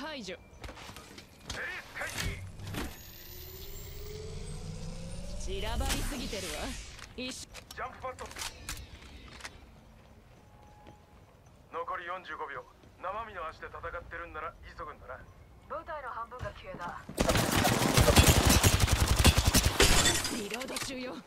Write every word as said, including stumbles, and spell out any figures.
排除。散らばりすぎてるわ。一緒。 ジャンプパッド。残りよんじゅうごびょう。生身の足で戦ってるんなら急ぐんだな。 部隊の半分が消えた。 リロード中よ。